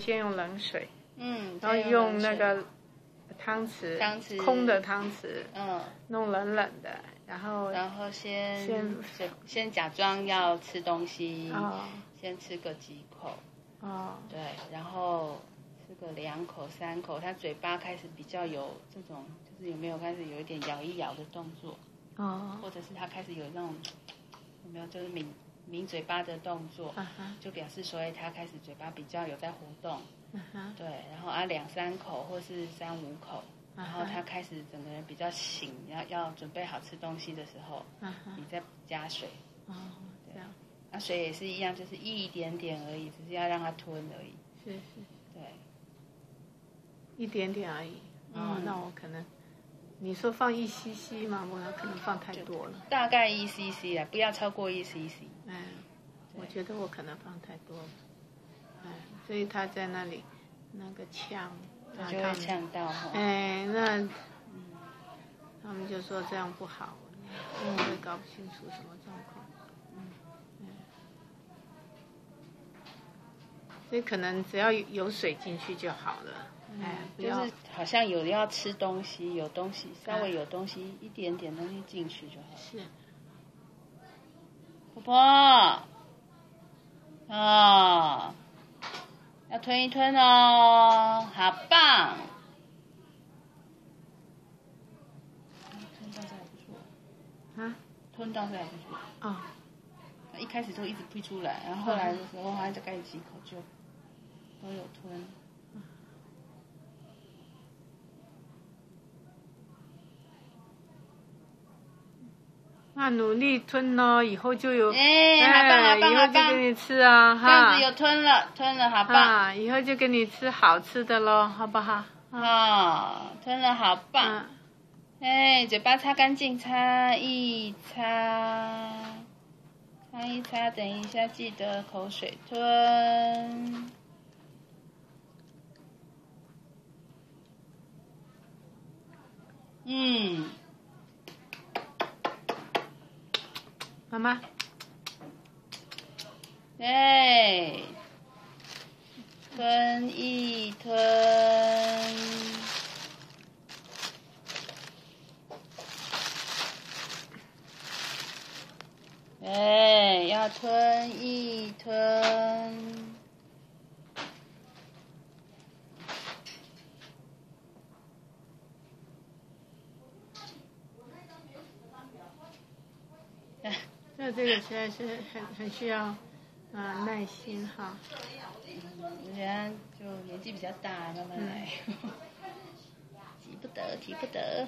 先用冷水， 然后用那个汤匙，空的汤匙，弄冷冷的，然后先假装要吃东西，先吃个几口，对，然后吃个2口3口，他嘴巴开始比较有这种，就是有没有开始有一点咬一咬的动作，或者是他开始有那种有没有就是抿嘴巴的动作，就表示说他开始嘴巴比较有在活动，对，然后2、3口或是3、5口，然后他开始整个人比较醒，要准备好吃东西的时候，你再加水，这样，那水也是一样，就是一点点而已，只是要让他吞而已， 是， 对， 一点点而已，那我可能。你说放1cc 嘛，我可能放太多了。 大概1cc 啊，不要超过1cc。 我觉得我可能放太多了。所以他在那里那个呛， 就会呛到。 那他们就说这样不好，我也搞不清楚什么状况。所以可能只要有水进去就好了。 就是好像有要吃东西，有东西稍微有东西一点点东西进去就好。 是， 婆婆，要吞一吞哦，好棒！吞到这还不错。吞到这还不错。一开始都一直推出来，然后后来的时候还再盖几口就都有吞。 那努力吞咯，以后就有， 好棒， 以后就给你吃啊， 这样子有吞了，好棒， 以后就给你吃好吃的咯，好不好？ 吞了，好棒，嘴巴擦干净，擦一擦，等一下记得口水吞。 妈妈， 对，吞一吞，要吞一吞。 这个实在是很需要耐心哈。 人家就年纪比较大，慢慢来，急不得，提不得。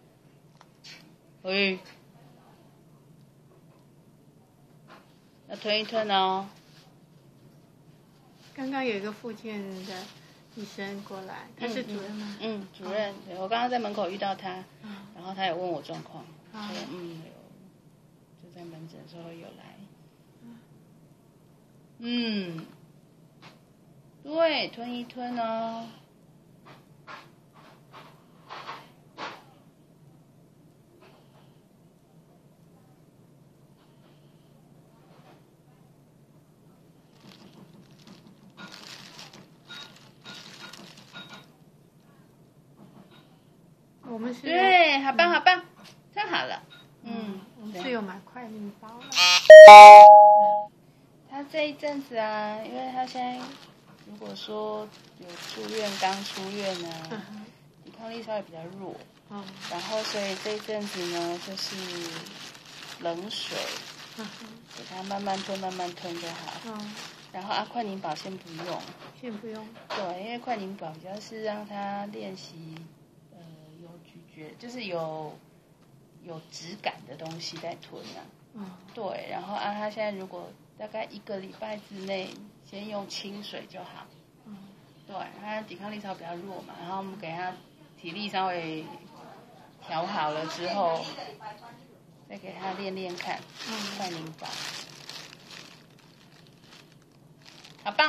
要吞一吞哦。 刚刚有一个复健的医生过来，他是主任吗？ 主任，我刚刚在门口遇到他，然后他也问我状况，说就在门诊的时候有来。对，吞一吞哦。 我们是对，好棒，太好了。 我们是有买快面包的。 他这一阵子啊，因为他现在如果说有刚出院啊，抵抗力稍微比较弱，然后所以这一阵子呢，就是冷水，给他慢慢吞就好。然后快宁宝先不用。对，因为快宁宝比较是让他练习有咀嚼，就是有质感的东西在吞啊。对，然后他现在如果大概1个礼拜之内，先用清水就好。对，他抵抗力稍微比较弱嘛，然后我们给他体力稍微调好了之后，再给他练看。快宁宝，好棒。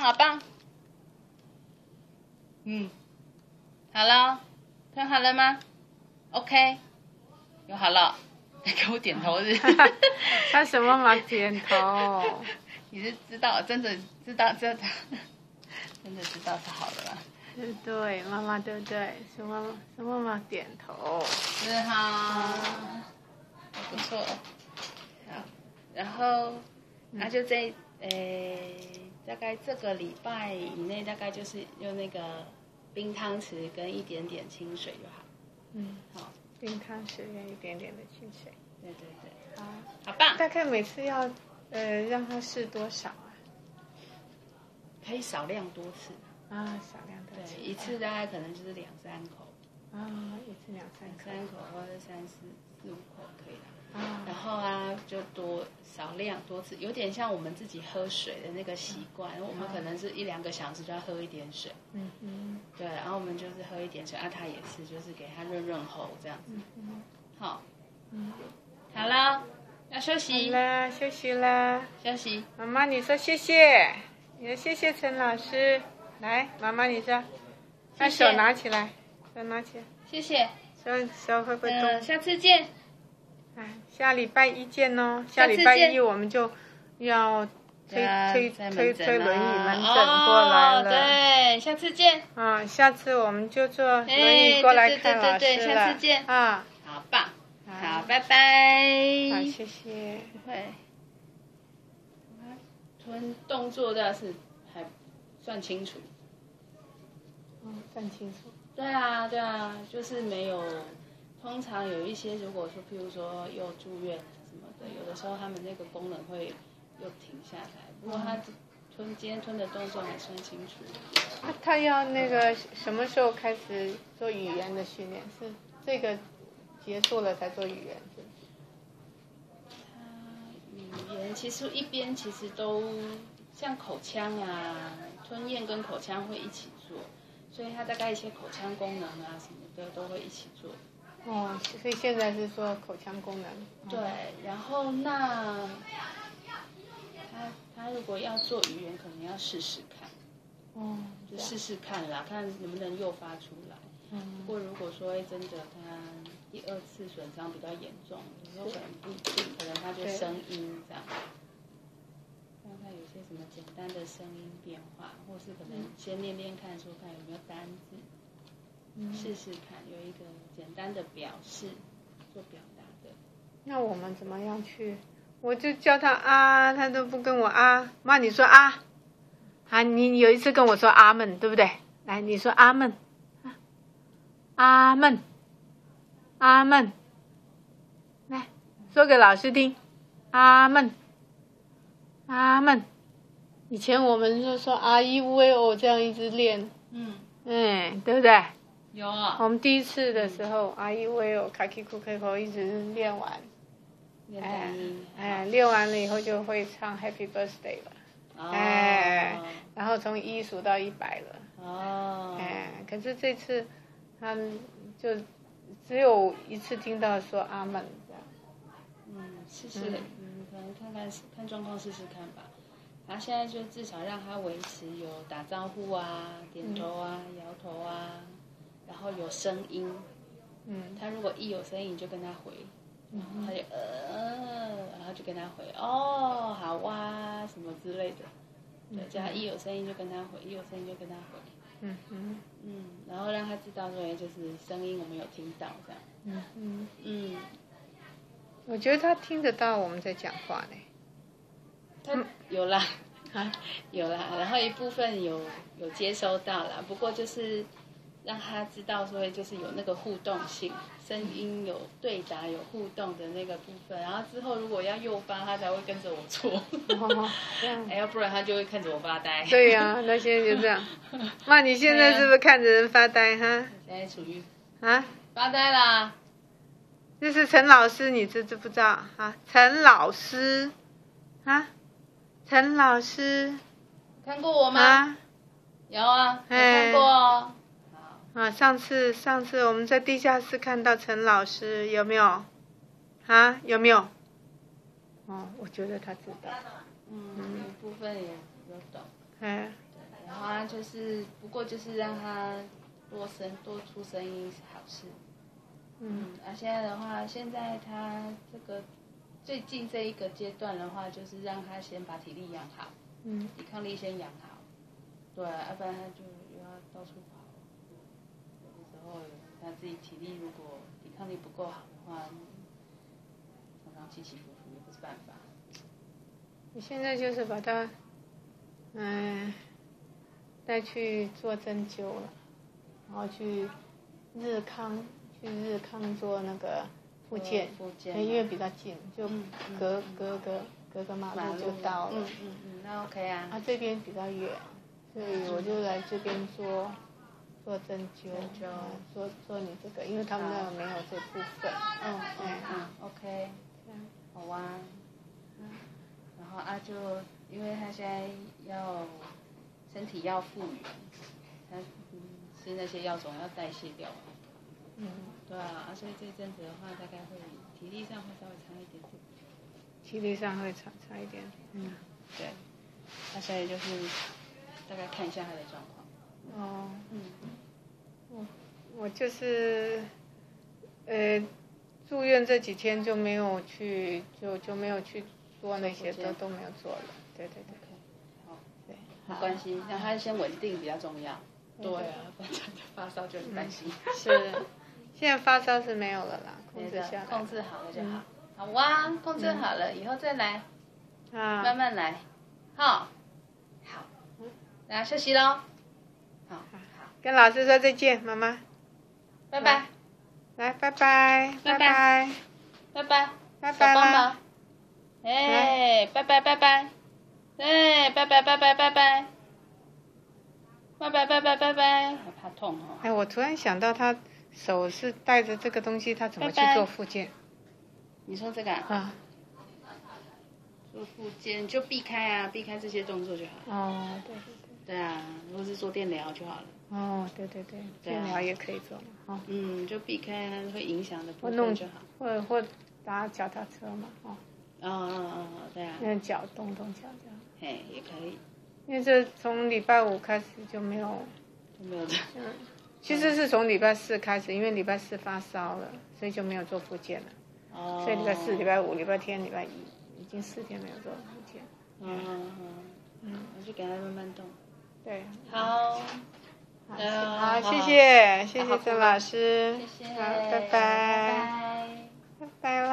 好了，吞好了吗 ？OK， 有好了。给我点头是？ 他什么嘛点头？ 你是知道，真的知道， 真的知道是好的啦。 对，妈妈对不对？是妈妈点头。 是哈，不错。好，然后那就大概这个礼拜以内，大概就是用那个冰汤匙跟一点点清水就好。好， 冰汤匙跟一点点的清水。 对对对。 好， 好棒。 大概每次要让它试多少啊？ 可以少量多次。 少量多次。 对，一次大概可能就是2-3口。 一次2-3口。 3口或者3-4-5口可以啦。然后就少量多次，有点像我们自己喝水的那个习惯。我们可能是1-2个小时就要喝一点水。对，然后我们就是喝一点水，它也是就是给它润喉这样子。好。好了，要休息。 好了，休息啦。 休息。 妈妈，你说谢谢，你说谢谢陈老师。来，妈妈你说，把手拿起来，手拿起来。 谢谢。 手会不会动？ 下次见。 下礼拜一见哦。下礼拜一我们就要推轮椅门诊过来了。 对，下次见。 下次我们就坐轮椅过来看老师了。 对，下次见。好棒。好，拜拜。 好，谢谢。 不会。吞动作倒是还算清楚。 算清楚。 对啊，就是没有。通常有一些，如果说譬如说又住院什么的，有的时候他们那个功能会又停下来。不过他今天吞的动作还算清楚。 他要那个什么时候开始做语言的训练？是这个结束了才做语言？ 语言其实一边其实都像口腔吞咽跟口腔会一起做，所以他大概一些口腔功能什么的都会一起做。 所以现在是说口腔功能。 对，然后那他如果要做语言，可能要试试看。就试试看啦，看能不能诱发出来。不过如果说真的他第2次损伤比较严重，有时候可能不一定，可能他就声音这样。看看有些什么简单的声音变化，或是可能先练练看，说看有没有单字。试试看，有一个简单的表示做表达的。 那我们怎么样去？我就叫他他都不跟我妈你说你有一次跟我说阿门，对不对？来，你说阿门，阿门，阿门，来说给老师听，阿门，阿门。以前我们就说啊一乌诶哦这样一直练，对不对？ 有啊。 我们第一次的时候，阿姨为我卡基库开口一直练完，练完了以后就会唱 Happy Birthday 了，然后从1数到100了，可是这次他们就只有一次听到说阿门这样， 试试，可能看状况试试看吧。然后现在就至少让他维持有打招呼点头摇头然后有声音，他如果一有声音你就跟他回，他就然后就跟他回好什么之类的，对，叫他一有声音就跟他回，一有声音就跟他回，然后让他知道说就是声音我们有听到这样， 我觉得他听得到我们在讲话呢。 他有啦，有啦，然后一部分有接收到啦，不过就是让他知道说就是有那个互动性，声音有对答有互动的那个部分，然后之后如果要诱发他才会跟着我做，要不然他就会看着我发呆。 对呀，那现在就这样。妈，你现在是不是看着人发呆哈？ 现在处于发呆啦。 这是陈老师，你知不知道陈老师陈老师， 看过我吗？有有看过哦。 上次我们在地下室看到陈老师，有没有？有没有？我觉得他知道。 一部分也有懂。然后就是不过就是让他多出声音是好事。现在的话，现在他这个最近这一个阶段的话，就是让他先把体力养好，抵抗力先养好， 对，要不然他就又要到处跑。有的时候他自己体力如果抵抗力不够好的话，常常起起伏伏也不是办法。 你现在就是把他，带去做针灸了，然后去日康做那个复健，因为比较近，就隔个马路就到了。 那 OK 啊。 这边比较远，所以我就来这边做针灸，做你这个，因为他们那没有这部分。 OK。好啊。然后就因为他现在身体要复原，他吃那些药总要代谢掉。对啊，所以这一阵子的话，大概会体力上会稍微差一点点。 体力上会差一点。 对。那现在就是大概看一下他的状况。 我就是住院这几天就没有去就没有去做那些都没有做了。对。 好。对。没关系，让他先稳定比较重要。对啊，反正发烧就很担心。 是，现在发烧是没有了啦，控制下来。 控制好了就好。好哇，控制好了，以后再来。慢慢来。好。那休息咯。好。 跟老师说再见，妈妈。 拜拜。 来，拜拜。 拜拜。拜拜。 拜拜啦。 拜拜。拜拜。拜拜。拜拜。我怕痛哦。 我突然想到，他手是带着这个东西，他怎么去做复健？ 你说这个啊？做复健就避开这些动作就好了。 对。 对啊，如果是做电疗就好了。 对，电疗也可以做嘛。 就避开会影响的部分就好。 或打脚踏车嘛。 对啊。 那脚动脚这样。 也可以。 因为这从礼拜5开始就没有。其实是从礼拜4开始，因为礼拜4发烧了，所以就没有做复健了。所以礼拜4、礼拜5、礼拜天、礼拜1，已经4天没有做复健。 我就给他慢慢动。 对。 好， 谢谢曾老师。 谢谢。 好，拜拜。拜拜了。